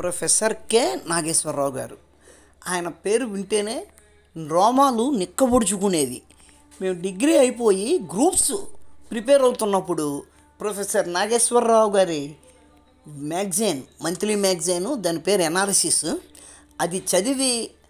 Professor K.Nageswara Rao గారు. ఆయన పేరు వింటేనే రోమాలు నిక్కబొడుచుకునేది. మేము డిగ్రీ అయిపోయి గ్రూప్స్ ప్రిపేర్ అవుతున్నప్పుడు ప్రొఫెసర్ నాగేశ్వరరావు గారి మ్యాగజైన్, మంత్లీ మ్యాగజైను, దాని పేరు ఎనాలిసిస్, అది చదివి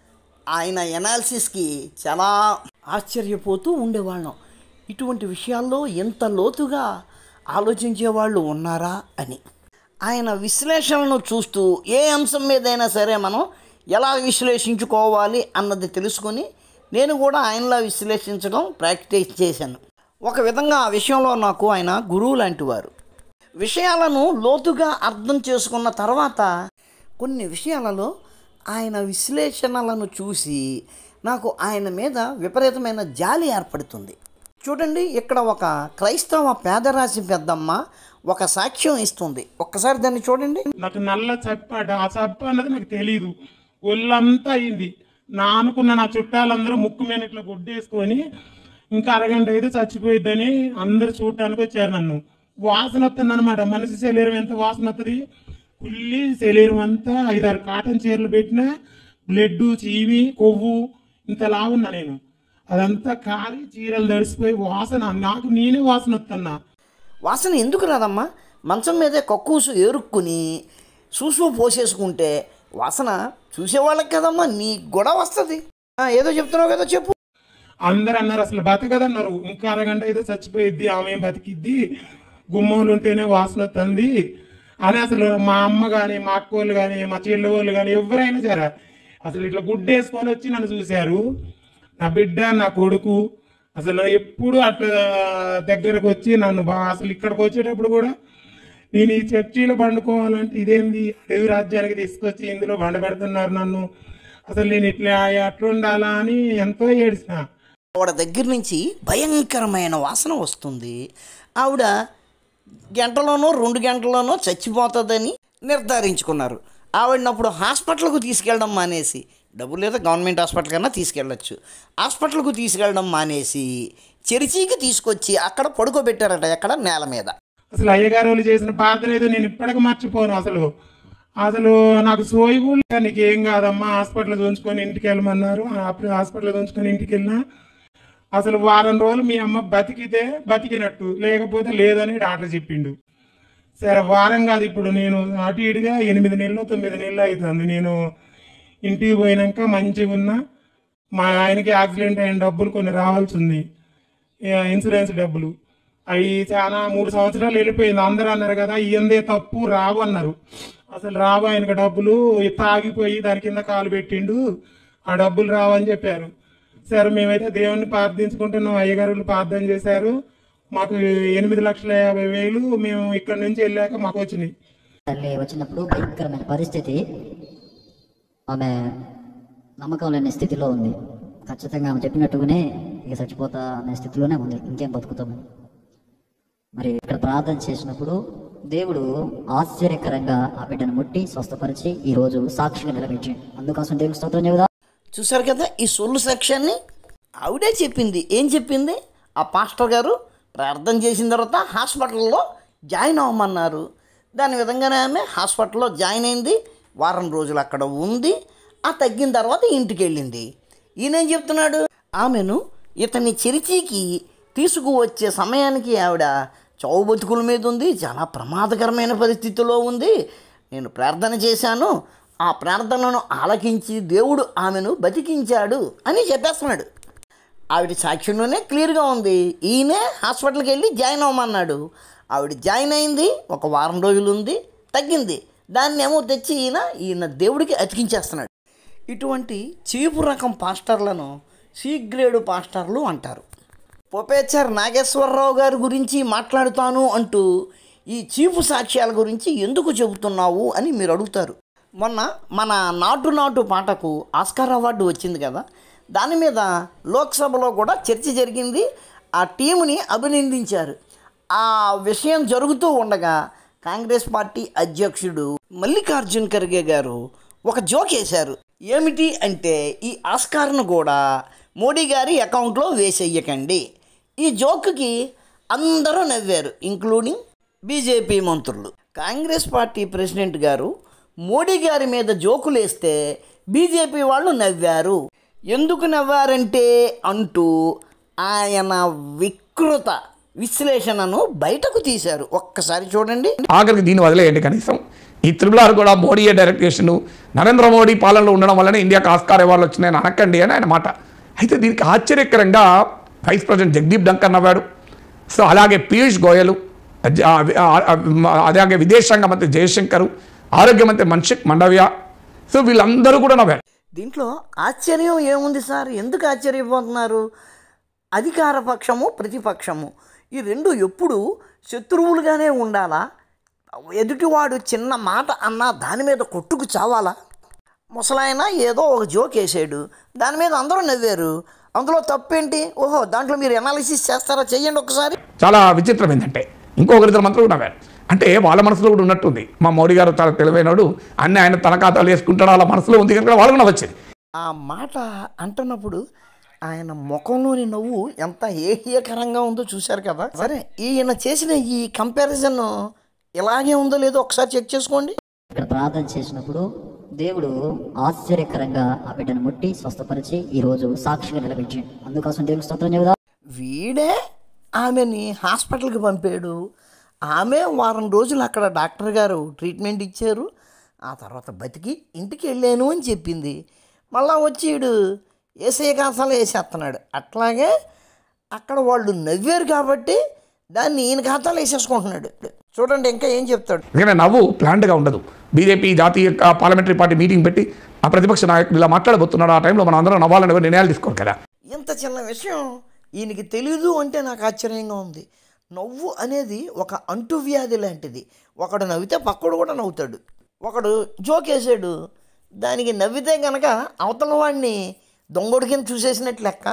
ఆయన ఎనాలిసిస్కి చాలా ఆశ్చర్యపోతూ ఉండేవాళ్ళం. ఇటువంటి విషయాల్లో ఎంత లోతుగా ఆలోచించేవాళ్ళు ఉన్నారా అని. ఆయన విశ్లేషణను చూస్తూ ఏ అంశం మీదైనా సరే మనం ఎలా విశ్లేషించుకోవాలి అన్నది తెలుసుకొని నేను కూడా ఆయనలా విశ్లేషించడం ప్రాక్టీస్ చేశాను. ఒక విధంగా ఆ విషయంలో నాకు ఆయన గురువు లాంటి వారు. విషయాలను లోతుగా అర్థం చేసుకున్న తర్వాత కొన్ని విషయాలలో ఆయన విశ్లేషణలను చూసి నాకు ఆయన మీద విపరీతమైన జాలి ఏర్పడుతుంది. చూడండి, ఇక్కడ ఒక క్రైస్తవ పేదరాశి పెద్దమ్మ ఒక సాక్ష్యం ఇస్తుంది. ఒక్కసారి దాన్ని చూడండి. నాకు నల్ల చప్పాడు, ఆ చప్ప అన్నది నాకు తెలియదు. ఒళ్ళంతా అయింది. నా అనుకున్న నా చుట్టాలందరూ ముక్కు మీద ఇట్లా గుడ్డేసుకొని ఇంకా అరగంట అయితే చచ్చిపోయిద్దని అందరు చూడటానికి వచ్చారు. నన్ను వాసన వస్తుంది అనమాట. మనిషి శరీరం ఎంత వాసన వస్తుంది, కుళ్ళి శరీరం అంతా 5-6 కాటన్ చీరలు పెట్టిన బ్లడ్, చీవి, కొవ్వు ఇంతలా ఉన్నా నేను. అదంతా కాలి చీరలు తడిసిపోయి వాసన, నాకు నేనే వాసన వస్తున్నా. వాసన ఎందుకు రాదమ్మా? మంచం మీదే కక్కూసు ఏరుక్కుని సూసు పోసేసుకుంటే వాసన చూసేవాళ్ళకి కదమ్మా, నీ గొడవ వస్తుంది. ఏదో చెప్తున్నావు కదా, చెప్పు. అందరు అన్నారు అసలు బతకదన్నారు. ఇంకా అరగంట అయితే చచ్చిపోయిద్ది, ఆమె బతికిద్ది, గుమ్మలు ఉంటేనే వాసన వస్తుంది అని. అసలు మా అమ్మ కానీ, మా అక్కోళ్ళు కానీ, మా చెల్లి వాళ్ళు కానీ ఎవరైనా సరే అసలు ఇట్లా గుడ్డేసుకొని వచ్చి నన్ను చూశారు. నా బిడ్డ, నా కొడుకు అసలు ఎప్పుడు అట్లా దగ్గరకు వచ్చి నన్ను అసలు ఇక్కడికి వచ్చేటప్పుడు కూడా నేను ఈ చర్చిలో పండుకోవాలంటే ఇదేంది, అడవి రాజ్యానికి తీసుకొచ్చి ఇందులో బండ పెడుతున్నారు నన్ను, అసలు నేను అట్లా ఉండాలా అని ఎంతో ఏడ్చిన. ఆవిడ దగ్గర నుంచి భయంకరమైన వాసన వస్తుంది. ఆవిడ గంటలోనో 2 గంటల్లోనో చచ్చిపోతుందని నిర్ధారించుకున్నారు. ఆవిడనప్పుడు హాస్పిటల్కు తీసుకెళ్ళడం మానేసి, డబ్బు లేదా గవర్నమెంట్ హాస్పిటల్ కన్నా తీసుకెళ్ళచ్చు, హాస్పిటల్కు తీసుకెళ్ళడం మానేసి చర్చికి తీసుకొచ్చి అక్కడ పడుకోబెట్టారట. ఎక్కడ? నేల మీద. అసలు అయ్యగారు వాళ్ళు చేసిన ప్రార్థన ఏదో నేను ఇప్పటికీ మర్చిపోను. అసలు నాకు సోయి కూడా, నీకు ఏం కాదమ్మా, హాస్పిటల్ ఉంచుకొని ఇంటికి వెళ్ళమన్నారు. అప్పుడు హాస్పిటల్ ఉంచుకొని ఇంటికి వెళ్ళినా అసలు వారం రోజులు మీ అమ్మ బతికితే బతికినట్టు, లేకపోతే లేదని డాక్టర్ చెప్పిండు. సరే వారం కాదు, ఇప్పుడు నేను అటు ఇటుగా 8 నెలలు 9 నెలలు అవుతుంది. నేను ఇంటికి పోయినాక మంచిగా ఉన్నా. మా ఆయనకి యాక్సిడెంట్ అయిన డబ్బులు కొన్ని రావాల్సి ఉంది, ఇన్సూరెన్స్ డబ్బులు. అవి చాలా 3 సంవత్సరాలు వెళ్ళిపోయింది. అందరూ అన్నారు కదా ఇయందే తప్పు, రావు అన్నారు. అసలు రావు, ఆయనకు డబ్బులు తాగిపోయి దాని కింద కాలు పెట్టిండు, ఆ డబ్బులు రావని చెప్పారు. సరే మేమైతే దేవుణ్ణి ప్రార్థించుకుంటున్నాం. అయ్యగారులు ప్రార్థన చేశారు. మాకు 8,50,50,000 మేము ఇక్కడ నుంచి వెళ్ళాక మాకు వచ్చినాయి. తల్లి వచ్చినప్పుడు భయంకరమైన పరిస్థితి, ఆమె నమ్మకం లేని స్థితిలో ఉంది. ఖచ్చితంగా ఆమె చెప్పినట్టుగానే ఇక చచ్చిపోతా అనే స్థితిలోనే ఉంది. ఇంకేం బతుకుతాము. మరి ఇక్కడ ప్రార్థన చేసినప్పుడు దేవుడు ఆశ్చర్యకరంగా ఆ బిడ్డను ముట్టి స్వస్థపరిచి ఈరోజు సాక్షిగా నిలబెట్టాడు. అందుకోసం దేవుడు స్తోత్రం చెబుదా. చూసారు కదా ఈ సొల్లు సెక్షన్ని ఆవిడే చెప్పింది. ఏం చెప్పింది? ఆ పాస్టర్ గారు ప్రార్థన చేసిన తర్వాత హాస్పిటల్లో జాయిన్ అవ్వమన్నారు. దాని విధంగానే ఆమె హాస్పిటల్లో జాయిన్ అయింది. వారం రోజులు అక్కడ ఉంది. ఆ తగ్గిన తర్వాత ఇంటికి వెళ్ళింది. ఈయనేం చెప్తున్నాడు? ఆమెను ఇతని చర్చికి తీసుకువచ్చే సమయానికి ఆవిడ చావు బతుకుల మీద ఉంది, చాలా ప్రమాదకరమైన పరిస్థితిలో ఉంది. నేను ప్రార్థన చేశాను, ఆ ప్రార్థనను ఆలకించి దేవుడు ఆమెను బతికించాడు అని చెప్పేస్తున్నాడు. ఆవిడ సాక్ష్యంలోనే క్లియర్గా ఉంది. ఈయనే హాస్పిటల్కి వెళ్ళి జాయిన్ అవ్వమన్నాడు. ఆవిడ జాయిన్ అయింది, ఒక వారం రోజులు ఉంది, తగ్గింది. దాన్ని ఏమో తెచ్చి ఈయన దేవుడికి అతికించేస్తున్నాడు. ఇటువంటి చీపు రకం పాస్టర్లను సి గ్రేడ్ పాస్టర్లు అంటారు. ప్రొఫెసర్ నాగేశ్వరరావు గారి గురించి మాట్లాడుతాను అంటూ ఈ చీపు సాక్ష్యాల గురించి ఎందుకు చెబుతున్నావు అని మీరు అడుగుతారు. మొన్న మన నాటు పాటకు ఆస్కార్ అవార్డు వచ్చింది కదా, దాని మీద లోక్సభలో కూడా చర్చ జరిగింది. ఆ టీముని అభినందించారు. ఆ విషయం జరుగుతూ ఉండగా కాంగ్రెస్ పార్టీ అధ్యక్షుడు మల్లికార్జున్ ఖర్గే గారు ఒక జోక్ వేశారు. ఏమిటి అంటే, ఈ ఆస్కార్ను కూడా మోడీ గారి అకౌంట్లో వేసేయకండి. ఈ జోక్కి అందరూ నవ్వారు, ఇంక్లూడింగ్ బీజేపీ మంత్రులు. కాంగ్రెస్ పార్టీ ప్రెసిడెంట్ గారు మోడీ గారి మీద జోకులేస్తే బీజేపీ వాళ్ళు నవ్వారు. ఎందుకు నవ్వారంటే అంటూ ఆయన వికృత విశ్లేషణను బయటకు తీశారు. ఒక్కసారి చూడండి. ఆఖరికి దీన్ని వదిలేయండి. కనీసం ఈ త్రిబుల్ కూడా మోడీయే డైరెక్ట్ చేసిండు, నరేంద్ర మోడీ పాలనలో ఉండడం వల్లనే ఇండియాకి ఆస్కార్ అవార్డులు వచ్చినాయని అనకండి అని ఆయన మాట. అయితే దీనికి ఆశ్చర్యకరంగా వైస్ ప్రెసిడెంట్ జగదీప్ ధంకర్ నవ్వాడు. సో అలాగే పీయూష్ గోయల్, అలాగే విదేశాంగ మంత్రి జయశంకర్, ఆరోగ్య మంత్రి మన్సుఖ్ మండవియా, సో వీళ్ళందరూ కూడా నవ్వారు. దీంట్లో ఆశ్చర్యం ఏముంది సార్? ఎందుకు ఆశ్చర్యపోతున్నారు? అధికార పక్షము ప్రతిపక్షము ఈ రెండు ఎప్పుడు శత్రువులుగానే ఉండాలా? ఎదుటివాడు చిన్న మాట అన్నా దాని మీద కొట్టుకు చావాలా? ముసలాయన ఏదో ఒక జోక్ వేసాడు, దాని మీద అందరూ నవ్వారు. అందులో తప్పేంటి? ఓహో, దాంట్లో మీరు ఎనాలిసిస్ చేస్తారా? చెయ్యండి ఒకసారి. చాలా విచిత్రం ఏంటంటే ఇంకొకరిద్దరు మంత్రులు నవ్వారు. అంటే వాళ్ళ మనసులో కూడా ఉన్నట్టుంది, మా మోడీ గారు చాలా తెలివైనడు, అన్నీ ఆయన తన ఖాతాలు వేసుకుంటాడు, వాళ్ళ మనసులో ఉంది కనుక వాళ్ళకు నవ్వొచ్చింది. ఆ మాట అంటున్నప్పుడు ఆయన ముఖంలోని నవ్వు ఎంత ఏహ్యకరంగా ఉందో చూశారు కదా. సరే, ఈయన చేసిన ఈ కంపారిజన్ ఇలాగే ఉందో లేదో ఒకసారి చెక్ చేసుకోండి. ఇక్కడ ప్రార్థన చేసినప్పుడు దేవుడు ఆశ్చర్యకరంగా ఆ బిడ్డను ముట్టి స్వస్థపరిచి ఈరోజు సాక్షిగా నిలబెట్టిండు. అందుకోసం దేవునికి స్తోత్రం చెబుదాం. వీడే ఆమెని హాస్పిటల్కి పంపాడు. ఆమె వారం రోజులు అక్కడ డాక్టర్ గారు ట్రీట్మెంట్ ఇచ్చారు. ఆ తర్వాత బతికి ఇంటికి వెళ్ళాను అని చెప్పింది. మళ్ళా వచ్చి వీడు ఏసే కాసాలు వేసేస్తున్నాడు. అట్లాగే అక్కడ వాళ్ళు నవ్వారు కాబట్టి దాన్ని ఈయన ఖాతాలు వేసేసుకుంటున్నాడు. చూడండి ఇంకా ఏం చెప్తాడు. ఎందుకంటే నవ్వు ప్లాంట్గా ఉండదు. బీజేపీ జాతీయ పార్లమెంటరీ పార్టీ మీటింగ్ పెట్టి ఆ ప్రతిపక్ష నాయకుడు ఇలా మాట్లాడబోతున్నాడు. ఆ టైంలో మనం అందరం నవ్వాలని నిర్ణయాలు తీసుకోరు కదా. ఇంత చిన్న విషయం ఈయనకి తెలీదు అంటే నాకు ఆశ్చర్యంగా ఉంది. నవ్వు అనేది ఒక అంటువ్యాధి లాంటిది. ఒకడు నవ్వితే పక్కడు కూడా నవ్వుతాడు. ఒకడు జోక్ వేసాడు, దానికి నవ్వితే కనుక అవతల వాడిని దొంగోడి కింద చూసేసినట్లు లెక్క.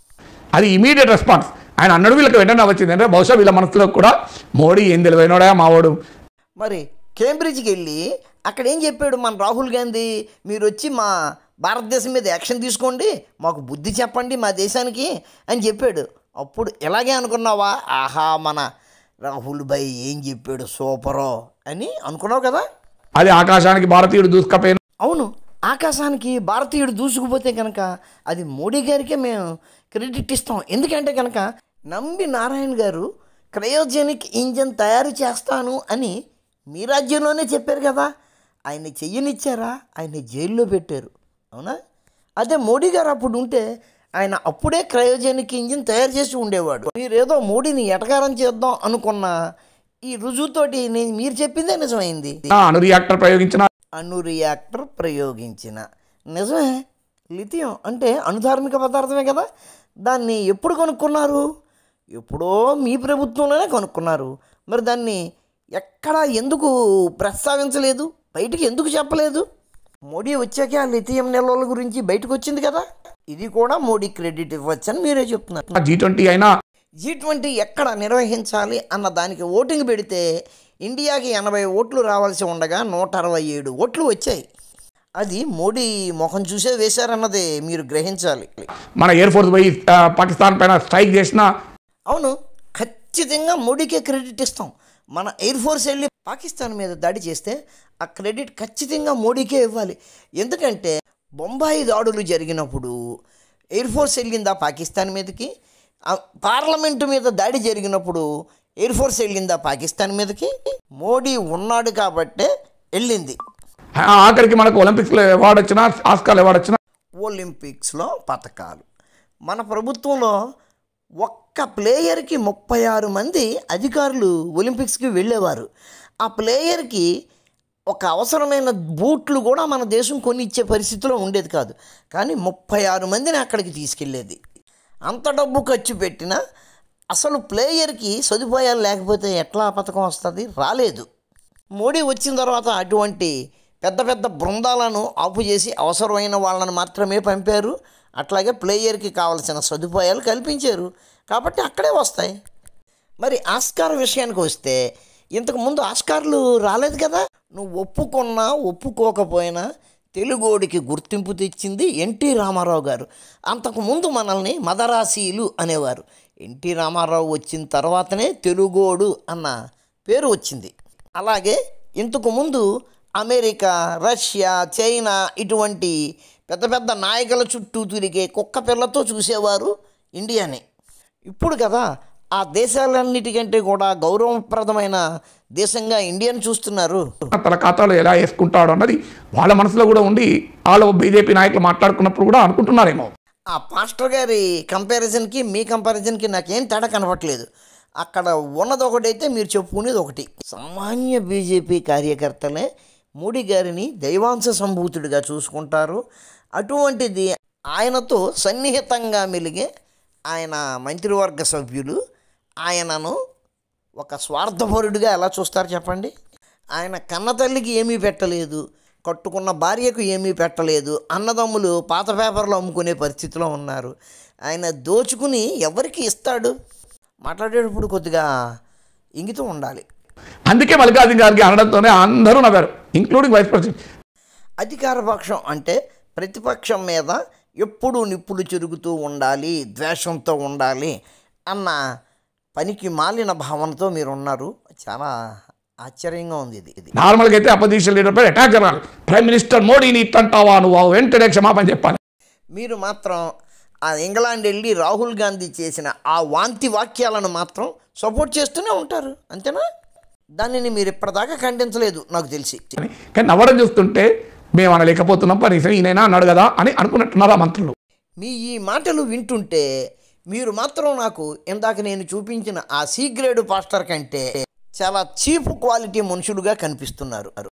అది ఇమీడియట్ రెస్పాన్స్. ఆయన అన్నడు వీళ్ళకి వెంటనే వచ్చింది అంటే బహుశా వీళ్ళ మనసులో కూడా మోడీ ఏం తెలివైనడా మావాడు. మరి కేంబ్రిడ్జ్కి వెళ్ళి అక్కడ ఏం చెప్పాడు మన రాహుల్ గాంధీ? మీరు వచ్చి మా భారతదేశం మీద యాక్షన్ తీసుకోండి, మాకు బుద్ధి చెప్పండి మా దేశానికి అని చెప్పాడు. అప్పుడు ఎలాగే అనుకున్నావా, ఆహా మన రాహుల్ భాయ్ ఏం చెప్పాడు సూపరో అని అనుకున్నావు కదా. అది ఆకాశానికి భారతీయుడు దూసుకపోయిన. అవును, ఆకాశానికి భారతీయుడు దూసుకుపోతే కనుక అది మోడీ గారికే మేము క్రెడిట్ ఇస్తాం. ఎందుకంటే కనుక నంబి నారాయణ గారు క్రయోజెనిక్ ఇంజన్ తయారు చేస్తాను అని మీ రాజ్యంలోనే చెప్పారు కదా. ఆయన చెయ్యనిచ్చారా? ఆయన జైల్లో పెట్టారు. అవునా? అదే మోడీ గారు అప్పుడు ఉంటే ఆయన అప్పుడే క్రయోజెనిక్ ఇంజిన్ తయారు చేసి ఉండేవాడు. మీరేదో మోడీని ఎటకారం చేద్దాం అనుకున్న ఈ రుజువుతోటి మీరు చెప్పిందే నిజమైంది. అణు రియాక్టర్ ప్రయోగించిన నిజమే. లిథియం అంటే అణుధార్మిక పదార్థమే కదా. దాన్ని ఎప్పుడు కనుక్కున్నారు? ఎప్పుడో మీ ప్రభుత్వంలోనే కనుక్కున్నారు. మరి దాన్ని ఎక్కడా ఎందుకు ప్రస్తావించలేదు? బయటికి ఎందుకు చెప్పలేదు? మోడీ వచ్చాక ఆ లిథియం నిల్వల గురించి బయటకు వచ్చింది కదా. ఇది కూడా మోడీ క్రెడిట్ ఇవ్వచ్చని మీరే చెప్తున్నారు. G20 ఎక్కడ నిర్వహించాలి అన్న దానికి ఓటింగ్ పెడితే ఇండియాకి 80 ఓట్లు రావాల్సి ఉండగా 167 ఓట్లు వచ్చాయి. అది మోడీ మొహం చూసే వేశారన్నదే మీరు గ్రహించాలి. మన ఎయిర్ ఫోర్స్ పోయి పాకిస్తాన్ పైన స్ట్రైక్ చేసిన, అవును, ఖచ్చితంగా మోడీకే క్రెడిట్ ఇస్తాం. మన ఎయిర్ ఫోర్స్ వెళ్ళి పాకిస్తాన్ మీద దాడి చేస్తే ఆ క్రెడిట్ ఖచ్చితంగా మోడీకే ఇవ్వాలి. ఎందుకంటే బొంబాయి దాడులు జరిగినప్పుడు ఎయిర్ ఫోర్స్ వెళ్ళిందా పాకిస్తాన్ మీదకి? పార్లమెంటు మీద దాడి జరిగినప్పుడు ఎయిర్ ఫోర్స్ వెళ్ళిందా పాకిస్తాన్ మీదకి? మోడీ ఉన్నాడు కాబట్టే వెళ్ళింది. ఆఖరికి మనకు ఒలింపిక్స్లో అవార్డు వచ్చినా, ఆస్కార్ అవార్డు వచ్చినా, ఒలింపిక్స్లో పథకాలు మన ప్రభుత్వంలో ఒక్క ప్లేయర్కి 36 మంది అధికారులు ఒలింపిక్స్కి వెళ్ళేవారు. ఆ ప్లేయర్కి ఒక అవసరమైన బూట్లు కూడా మన దేశం కొని ఇచ్చే పరిస్థితిలో ఉండేది కాదు. కానీ 36 మందిని అక్కడికి తీసుకెళ్ళేది. అంత డబ్బు ఖర్చు పెట్టినా అసలు ప్లేయర్కి సదుపాయాలు లేకపోతే ఎట్లా పథకం వస్తుంది? రాలేదు. మోడీ వచ్చిన తర్వాత అటువంటి పెద్ద పెద్ద బృందాలను ఆపు చేసి అవసరమైన వాళ్ళని మాత్రమే పంపారు. అట్లాగే ప్లేయర్కి కావాల్సిన సదుపాయాలు కల్పించారు కాబట్టి అక్కడే వస్తాయి. మరి ఆస్కార్ విషయానికి వస్తే ఇంతకుముందు ఆస్కార్లు రాలేదు కదా. నువ్వు ఒప్పుకున్నా ఒప్పుకోకపోయినా తెలుగోడికి గుర్తింపు తెచ్చింది ఎన్టీ రామారావు గారు. అంతకుముందు మనల్ని మదరాసీలు అనేవారు. ఎన్టీ రామారావు వచ్చిన తర్వాతనే తెలుగోడు అన్న పేరు వచ్చింది. అలాగే ఇంతకుముందు అమెరికా, రష్యా, చైనా ఇటువంటి పెద్ద పెద్ద నాయకుల చుట్టూ తిరిగే కుక్క పిల్లతో చూసేవారు ఇండియాని. ఇప్పుడు కదా ఆ దేశాలన్నిటికంటే కూడా గౌరవప్రదమైన దేశంగా ఇండియాని చూస్తున్నారు. తన ఖాతాలో ఎలా వేసుకుంటాడు అన్నది వాళ్ళ మనసులో కూడా ఉండి వాళ్ళు బీజేపీ నాయకులు మాట్లాడుకున్నప్పుడు కూడా అనుకుంటున్నారేమో. ఆ పాస్టర్ గారి కంపారిజన్కి మీ కంపారిజన్కి నాకేం తేడా కనపట్లేదు. అక్కడ ఉన్నది ఒకటైతే మీరు చెప్పుకునేది ఒకటి. సామాన్య బీజేపీ కార్యకర్తలే మోడీ గారిని దైవాంశ సంభూతుడిగా చూసుకుంటారు. అటువంటిది ఆయనతో సన్నిహితంగా మెలిగే ఆయన మంత్రివర్గ సభ్యులు ఆయనను ఒక స్వార్థపరుడిగా ఎలా చూస్తారు చెప్పండి? ఆయన కన్నతల్లికి ఏమీ పెట్టలేదు, కట్టుకున్న భార్యకు ఏమీ పెట్టలేదు, అన్నదమ్ములు పాత పేపర్లు అమ్ముకునే పరిస్థితిలో ఉన్నారు. ఆయన దోచుకుని ఎవరికి ఇస్తాడు? మాట్లాడేటప్పుడు కొద్దిగా ఇంగితం ఉండాలి. అందుకే మల్లికార్జున గారికి అనడంతోనే అందరూ నవ్వారు, ఇంక్లూడింగ్ వైస్ ప్రెసిడెంట్. అధికార పక్షం అంటే ప్రతిపక్షం మీద ఎప్పుడూ నిప్పులు చెరుగుతూ ఉండాలి, ద్వేషంతో ఉండాలి అన్న పనికి మాలిన భావనతో మీరు ఉన్నారు. చాలా ఆశ్చర్యంగా ఉంది ఇది. నార్మల్గా అయితే అపోజిషన్ లీడర్ పై అటాక్ జరగాలి. ప్రైమ్ మినిస్టర్ మోడీని ఇట్టంటావా నువ్వు, వెంటనే క్షమాపణ చెప్పాలి. మీరు మాత్రం ఆ ఇంగ్లాండ్ వెళ్ళి రాహుల్ గాంధీ చేసిన ఆ వాంతి వాక్యాలను మాత్రం సపోర్ట్ చేస్తూనే ఉంటారు, అంతేనా? దానిని మీరు ఇప్పటిదాకా ఖండించలేదు నాకు తెలిసి. కానీ నవ్వడం చూస్తుంటే మేము అనలేకపోతున్నాం, పనిసం ఈయనైనా అన్నాడు కదా అని అనుకున్నట్టున్నారు ఆ మంత్రులు. మీ ఈ మాటలు వింటుంటే మీరు మాత్రం నాకు ఇందాక నేను చూపించిన ఆ సి గ్రేడ్ పాస్టర్ కంటే చాలా చీప్ క్వాలిటీ మనుషులుగా కనిపిస్తున్నారు.